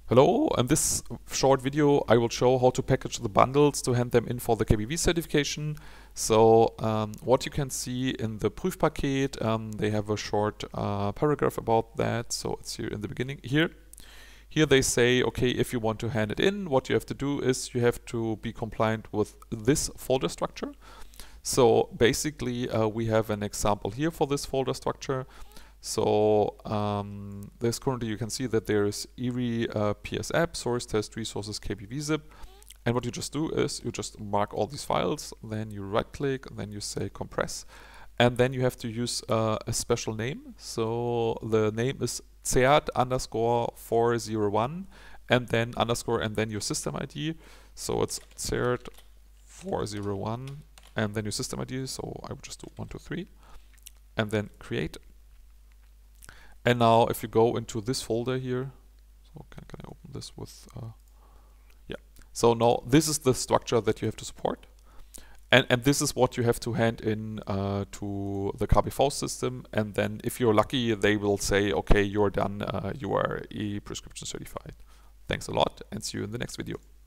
Hello, in this short video I will show how to package the bundles to hand them in for the KBV certification. So what you can see in the Prüfpaket, they have a short paragraph about that. So it's here in the beginning. Here they say, okay, if you want to hand it in, what you have to do is you have to be compliant with this folder structure. So basically we have an example here for this folder structure. So there's currently, you can see that there's ERI PS app, source test, resources, KBV zip. And what you just do is you just mark all these files, then you right click, then you say compress. And then you have to use a special name. So the name is cert_401 and then underscore and then your system ID. So it's cert401 and then your system ID. So I would just do 123 and then create. And now if you go into this folder here, so can I open this with, yeah. So now this is the structure that you have to support. And this is what you have to hand in to the KBV system. And then if you're lucky, they will say, okay, you're done, you are e-prescription certified. Thanks a lot and see you in the next video.